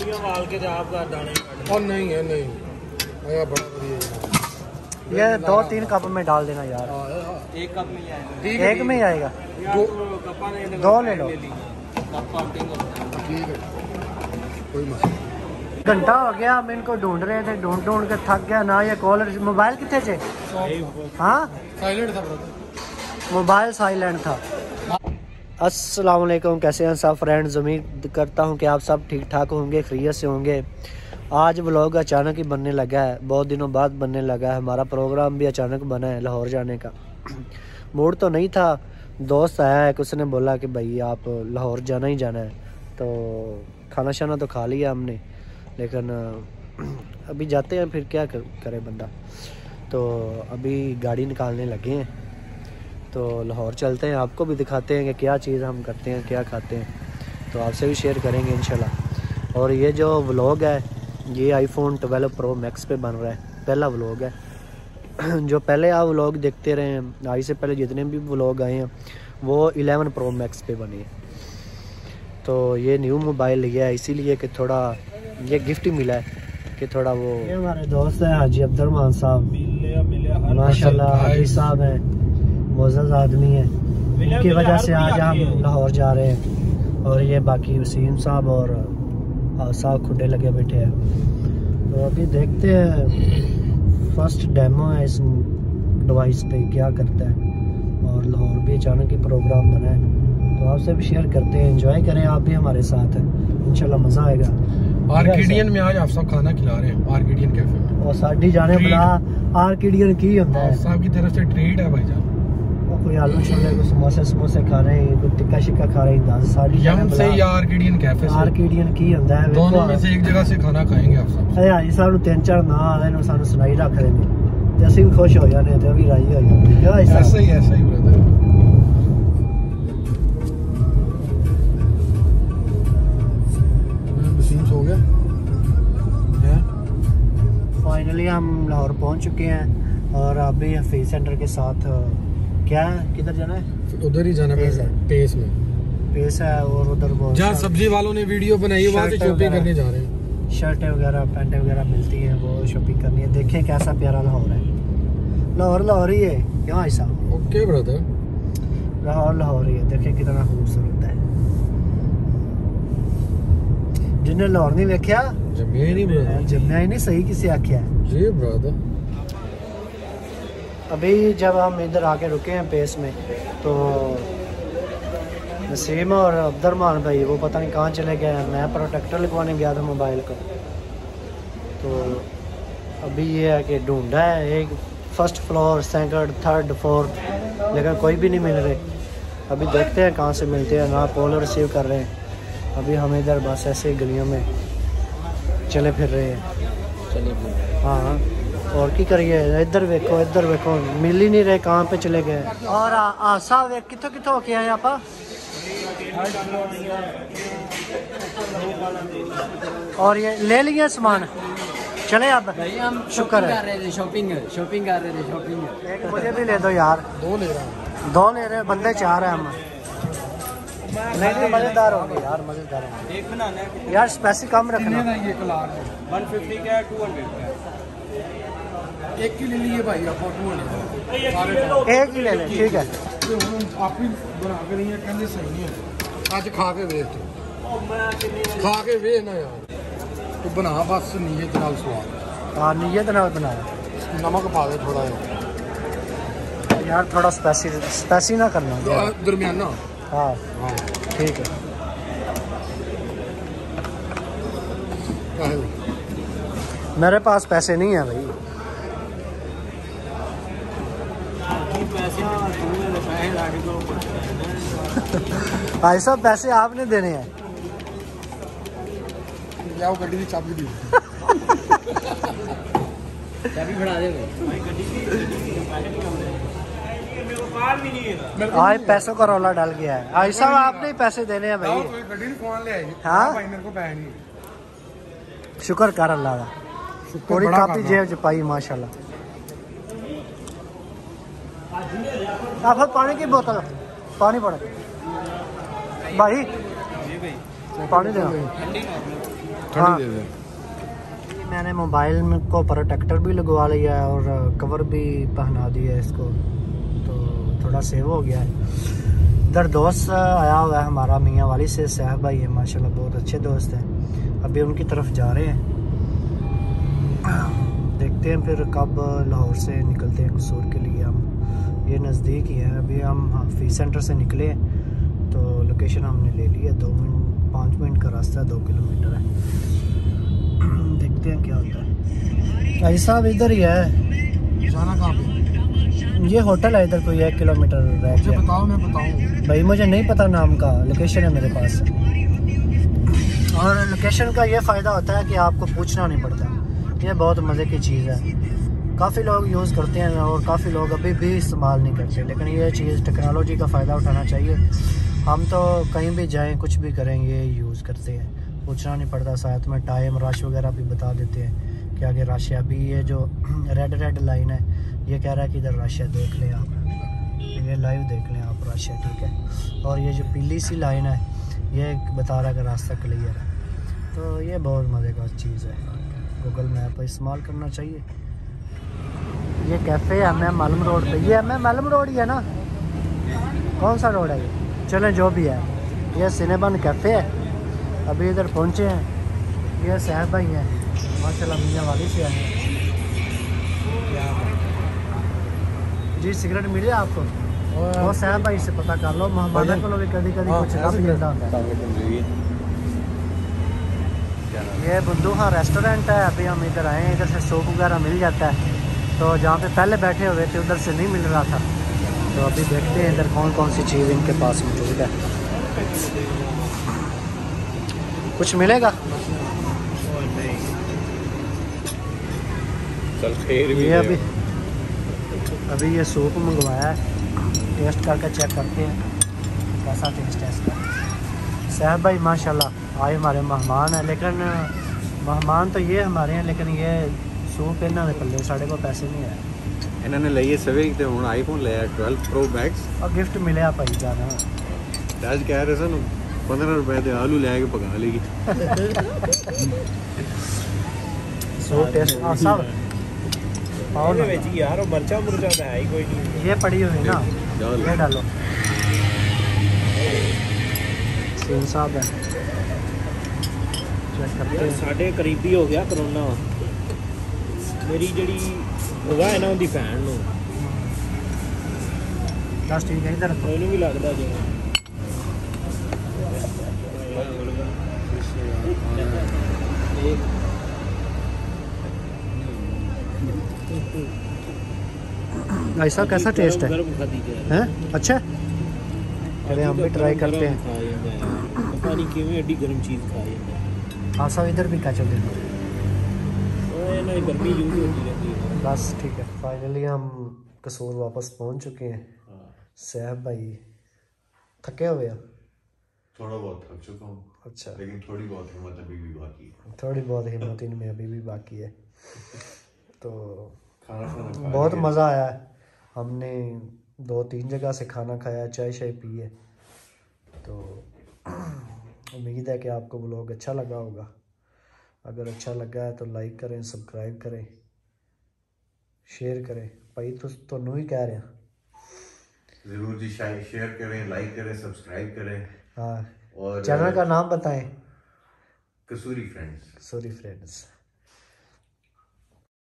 और नहीं है, नहीं आया बड़ा बढ़िया। ये 2-3 कप में डाल देना यार। एक कप में ही एक में ही आएगा। दो ले लो। ठीक है, कोई मसला। घंटा हो गया हम इनको ढूंढ रहे थे, ढूंढ के थक गया ना। ये कॉलर मोबाइल कितने थे? हाँ साइलेंट था ब्रदर, मोबाइल साइलेंट था। अस्सलाम वालेकुम, कैसे हैं सब फ्रेंड्स? उम्मीद करता हूं कि आप सब ठीक ठाक होंगे, खैरियत से होंगे। आज व्लॉग अचानक ही बनने लगा है, बहुत दिनों बाद बनने लगा है। हमारा प्रोग्राम भी अचानक बना है लाहौर जाने का। मूड तो नहीं था, दोस्त आया है, उसने बोला कि भाई आप लाहौर जाना ही जाना है। तो खाना शाना तो खा लिया हमने, लेकिन अभी जाते हैं, फिर क्या करे बंदा। तो अभी गाड़ी निकालने लगे हैं, तो लाहौर चलते हैं, आपको भी दिखाते हैं कि क्या चीज़ हम करते हैं, क्या खाते हैं। तो आपसे भी शेयर करेंगे इंशाल्लाह। और ये जो व्लॉग है ये आईफोन 12 प्रो मैक्स पे बन रहा है, पहला व्लॉग है। जो पहले आप व्लॉग देखते रहे हैं, आज से पहले जितने भी व्लॉग आए हैं वो 11 प्रो मैक्स पे बने हैं। तो ये न्यू मोबाइल लिया है इसीलिए कि थोड़ा ये गिफ्ट ही मिला है कि थोड़ा वो। ये हमारे दोस्त हैं हाजी अब्दुर्रहमान साहब, माशाल्लाह हाजी साहब हैं, मोअज़्ज़ज़ आदमी है, उनकी वजह से आज हम लाहौर जा रहे हैं। और ये बाकी वसीम साहब और साहब खुडे लगे बैठे हैं। तो अभी देखते हैं, फर्स्ट डेमो है इस डिवाइस पे, क्या करता है। और लाहौर भी अचानक ही प्रोग्राम बना है, तो आपसे भी शेयर करते हैं, एंजॉय करें, आप भी हमारे साथ हैं, इंशाल्लाह मज़ा आएगा। आर्किडियन में आज आप सब खाना खिला रहे हैं, आर्किडियन कैफे में। और साड़ी जाने बुला आर्किडियन की होता है, साहब की तरफ से ट्रीट है भाईजान। कोई आलू छोले, कोई समोसे खा रहे हैं, कोई टिक्का शिक्का खा रहे हैं। यम से या आर्किडियन कैफे से, आर्किडियन की होता है, दोनों में से एक जगह से खाना खाएंगे आप सब। हाजी साहब 3-4 ना आए ने सानू सुनाई रख रहे हैं, ते ਅਸੀਂ भी खुश हो जाने ते भी राजी हो जाते। क्या ऐसा ही ब्रदर। वसीम सो गया। फाइनली हम लाहौर पहुंच चुके हैं और अभी हफीज सेंटर के साथ क्या है, किधर जाना है? उधर ही जाना है, पेस में पेस है। और उधर वो जहाँ सब्जी वालों ने वीडियो बनाई है वहाँ से शॉपिंग करने जा रहे हैं। शर्टें वगैरह पैंटें वगैरह मिलती हैं, वो शॉपिंग करनी है। देखें कैसा प्यारा लाहौर है। लाहौर ही है क्यों ऐसा? ओके ब्रदर, लाहौर ही है। देखें कितना खूबसूरत है। जिन्हें लाहौर नहीं देखा जम्या ही नहीं सही किसी आख्या है जी ब्रदर। अभी जब हम इधर आके रुके हैं पेस में, तो नसीम और अब्दुर्रहमान भाई वो पता नहीं कहाँ चले गए हैं। मैं प्रोटेक्टर लगवाने गया था मोबाइल को। तो अभी ये है कि ढूंढा है, एक first floor, second, third, fourth, लेकिन कोई भी नहीं मिल रहे। अभी देखते हैं कहाँ से मिलते हैं, ना कॉल रिसीव कर रहे हैं। अभी हम इधर बस ऐसे गलियों में चले फिर रहे हैं। हाँ और की करिए, इधर देखो मिल ही नहीं रहे, कहाँ पे चले गए। और साहब कितों किया है आप? और ये ले लिया सामान, चले अब हम शुक्र है। शॉपिंग कर रहे थे। एक मुझे भी ले दो यार। दो ले रहे बंदे 4 हैं हम। नहीं मजेदार होंगे यार, मजेदार होंगे यार। स्पेसिफिक कम रखना। 150 का 200 का एक ही ले लिए भाई, आप 200 एक ही ले लें, ठीक है। आप ही बना के नहीं है, कहते सही नहीं है। आज खा के वेख ना यार, तो बना बस नीयत नाल स्वाद। हाँ नीयत नाल बना, नमक पा दे थोड़ा यार, थोड़ा स्पेसी ना करना, दरमियाना। हाँ ठीक है। मेरे पास पैसे नहीं है भाई। भाई साहब पैसे आपने देने हैं। जाओ गड्डी की चाबी दी। चाबी फड़ा दे आज पैसों का रौला डाल गया है। भाई साहब आपने ही पैसे देने हैं भाई। हाँ शुक्र कर अल्लाह का, थोड़ी काफी जेब च पाई माशाल्लाह। आप पानी की बोतल, पानी पड़े भाई, पानी देना। हाँ, मैंने मोबाइल को प्रोटेक्टर भी लगवा लिया है और कवर भी पहना दिया है इसको, तो थोड़ा सेव हो गया है। इधर दोस्त आया हुआ है हमारा मियाँ वाली से, साहब भाई है माशाल्लाह, बहुत अच्छे दोस्त हैं। अभी उनकी तरफ जा रहे हैं, देखते हैं फिर कब लाहौर से निकलते हैं कसूर के लिए हम। ये नज़दीक ही है, अभी हम हफीज़ सेंटर से निकले तो लोकेशन हमने ले ली है, 5 मिनट का रास्ता है, 2 किलोमीटर है। देखते हैं क्या होता है। भाई साहब इधर ही है, जाना कहाँ पे? ये होटल है इधर, कोई 1 किलोमीटर रह गया। बताओ, मैं बताऊँ। भाई मुझे नहीं पता नाम का, लोकेशन है मेरे पास। और लोकेशन का ये फ़ायदा होता है कि आपको पूछना नहीं पड़ता, ये बहुत मज़े की चीज़ है। काफ़ी लोग यूज़ करते हैं और काफ़ी लोग अभी भी इस्तेमाल नहीं करते, लेकिन ये चीज़ टेक्नोलॉजी का फ़ायदा उठाना चाहिए। हम तो कहीं भी जाएं कुछ भी करें ये यूज़ करते हैं, पूछना नहीं पड़ता। साथ में टाइम रश वगैरह भी बता देते हैं कि आगे रश है। अभी ये जो रेड लाइन है ये कह रहा है कि इधर रश है, देख लें आप, ये लाइव देख लें आप, रश है, ठीक है। और ये जो पीली सी लाइन है ये बता रहा है कि रास्ता क्लियर है। तो ये बहुत मज़े का चीज़ है, गूगल मैप इस्तेमाल करना चाहिए। ये कैफ़े है MM मालूम रोड पे, ये MM मालूम रोड ही है ना, कौन सा रोड है ये? चलें जो भी है, ये सिनेबन कैफ़े है। अभी इधर पहुँचे हैं, ये साहब भाई हैं माशाल्लाह, मियाँ वाली से आए हैं। जी सिगरेट मिले आपको? वो साहब भाई से पता कर लो, मेहमानों को भी कभी कभी कुछ ना भी मिलता होता है। ये बुद्धू हाँ रेस्टोरेंट है, अभी हम इधर आए हैं, इधर से सूप वगैरह मिल जाता है। तो जहाँ पे पहले बैठे हुए थे उधर से नहीं मिल रहा था, तो अभी देखते हैं इधर कौन कौन सी चीज़ इनके पास मौजूद है। कुछ मिलेगा? ये अभी ये सूप मंगवाया है, टेस्ट करके चेक करते हैं कैसा टेस्ट है इसका। साहब भाई माशाल्लाह आए हमारे मेहमान हैं, लेकिन मेहमान तो ये हमारे हैं, लेकिन ये सूप इन्होंने पल्ले साढ़े को पैसे नहीं आए। इन्होंने लिए सवे ते हुण आईफोन लिया 12 Pro Max और गिफ्ट मिले भाई जाना। आज कह रहे सन 15 रुपए दे आलू लेके पका लेगी। सूप टेस्ट सब पाओ ना यार मरचा मुरचा तो है ही कोई नहीं, ये पड़ी हुई ना, ये डालो। सीन साहब है, चेक करते हैं। साढ़े करीबी हो गया करोना, मेरी जड़ी भुआ है ना उनकी भैन नूं, बस ठीक है, इधर ਉਹਨੂੰ भी लगता जी। भाई साहब कैसा टेस्ट है? हैं अच्छा, चलिए हम भी ट्राई करते हैं। पता नहीं किवें एडी गर्म चीज़ खाई है। हाँ सब इधर भी कैचअप दे दो। गर्मी यूज होती रहती है। बस ठीक है, फाइनली हम कसूर वापस पहुंच चुके हैं। साहब भाई थके हुए हैं? थोड़ा बहुत थक चुका हूँ, अच्छा, लेकिन थोड़ी बहुत हिम्मत अभी भी बाकी है। थोड़ी बहुत हिम्मत इनमें अभी भी बाकी है। तो खाना बहुत मज़ा आया है, हमने 2-3 जगह से खाना खाया, चाय शाय पिए। तो उम्मीद है कि आपको व्लॉग अच्छा लगा होगा। अगर अच्छा लगा है तो लाइक करें, सब्सक्राइब करें, शेयर करें। भाई तो नू ही कह रहे हैं, जरूर जी, शेयर करें, लाइक करें, सब्सक्राइब करें। हाँ, और चैनल का नाम बताएं। कसूरी फ्रेंड्स। कसूरी फ्रेंड्स।